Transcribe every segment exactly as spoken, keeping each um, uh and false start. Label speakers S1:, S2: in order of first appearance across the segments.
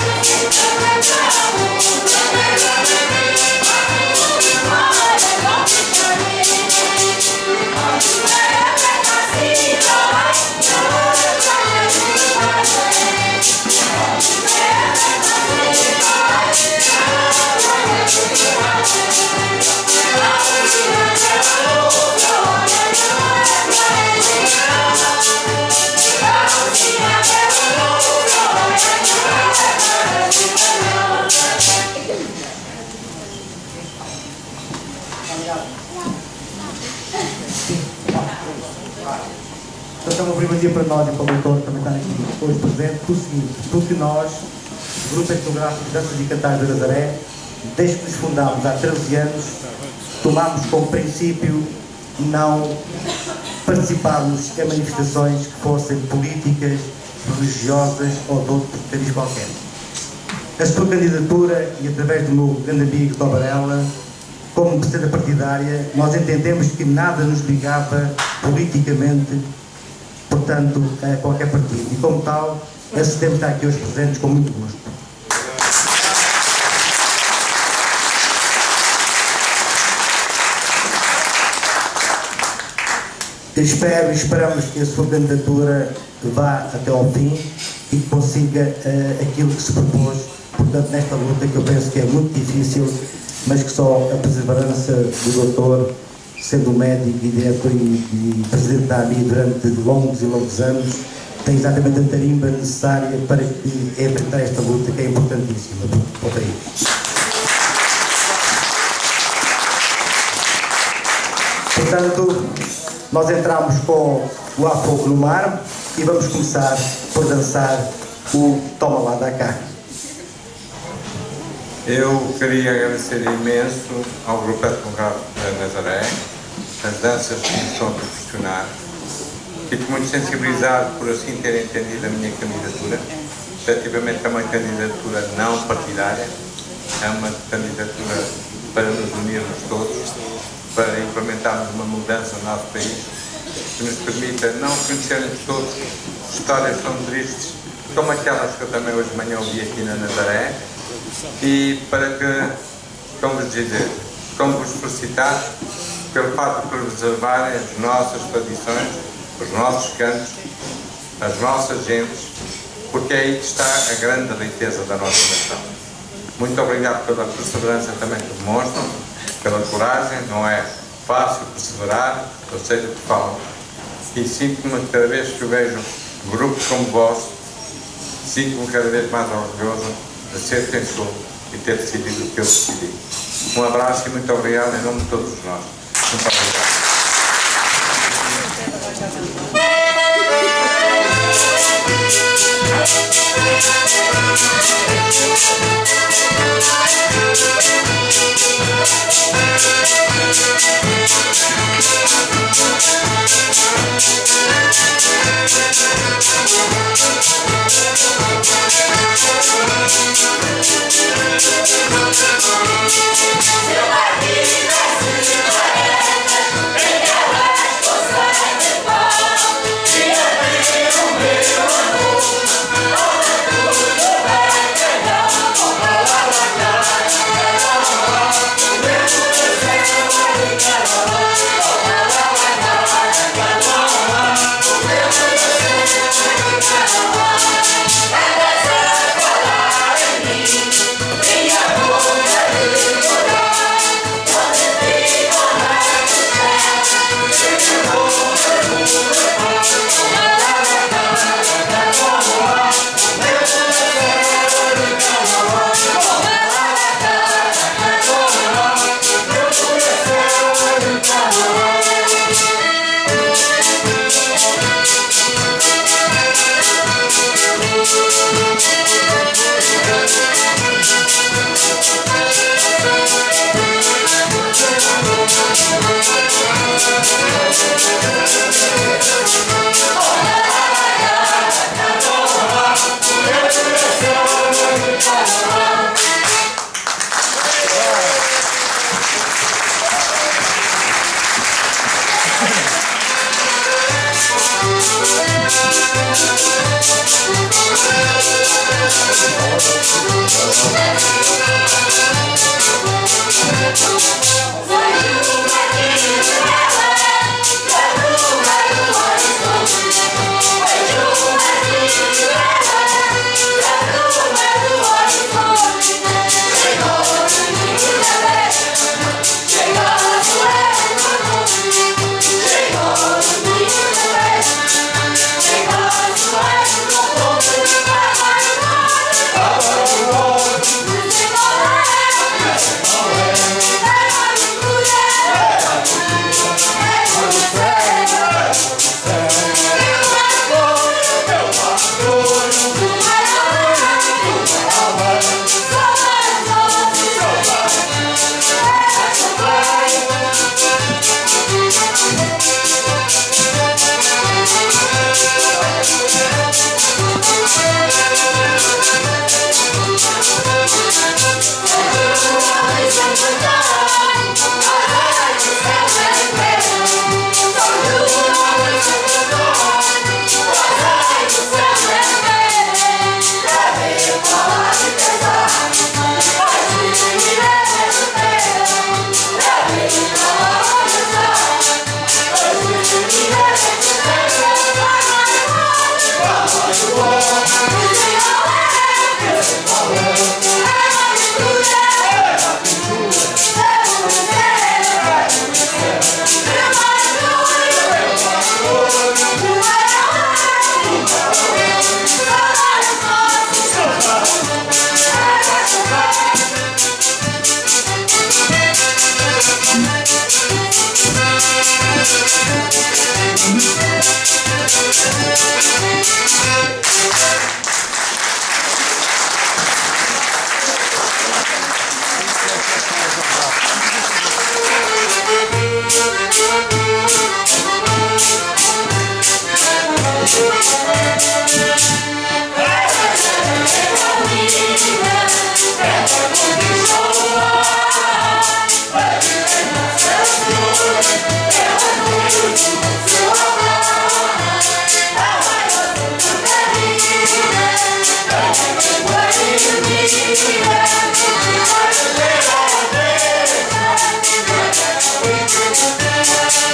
S1: Então, uma primazia para nós e para o doutor também estar aqui hoje presente, por seguinte, porque nós, Grupo Etnográfico de Danças e Cantares da Nazaré, desde que nos fundámos há treze anos, tomámos como princípio não participarmos em manifestações que fossem políticas, religiosas ou de outro cariz qualquer. A sua candidatura, e através do meu grande amigo Tó Varela, como presidente partidária, nós entendemos que nada nos ligava politicamente, portanto, a qualquer partido. E como tal, acedemos a estar aqui hoje presentes com muito gosto. Espero e esperamos que a sua candidatura vá até ao fim e que consiga uh, aquilo que se propôs, portanto, nesta luta que eu penso que é muito difícil, mas que só a perseverança do doutor, sendo médico e diretor e, e presidente da A M I durante longos e longos anos, tem exatamente a tarimba necessária para que enfrentar esta luta que é importantíssima para o país. Portanto, nós entramos com o Há Fogo no Mar e vamos começar por dançar o Toma Lá Da Cá.
S2: Eu queria agradecer imenso ao Grupo Etnográfico da Nazaré as danças que me estão a proporcionar. Fico muito sensibilizado por assim ter entendido a minha candidatura. Efetivamente é uma candidatura não partidária, é uma candidatura para nos unirmos todos, para implementarmos uma mudança no nosso país, que nos permita não conhecermos todos histórias tão tristes como aquelas que eu também hoje de manhã ouvi aqui na Nazaré, e para que, como vos dizer, como vos felicitar pelo fato de preservarem as nossas tradições, os nossos cantos, as nossas gentes, porque é aí que está a grande riqueza da nossa nação. Muito obrigado pela perseverança também que demonstram, pela coragem. Não é fácil perseverar, eu sei do que falam, e sinto-me cada vez que eu vejo grupos como vós, sinto-me cada vez mais orgulhoso de ser quem sou e ter decidido o que eu decidi. Um abraço e muito obrigado em nome de todos nós. Muito obrigado.
S3: Yeah. Yeah.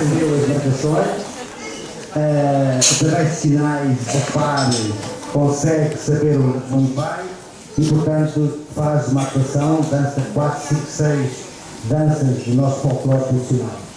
S1: aprendeu as marcações, uh, através de sinais, a par, consegue saber onde vai e, portanto, faz uma atuação, dança quatro, cinco, seis danças do nosso folclore tradicional.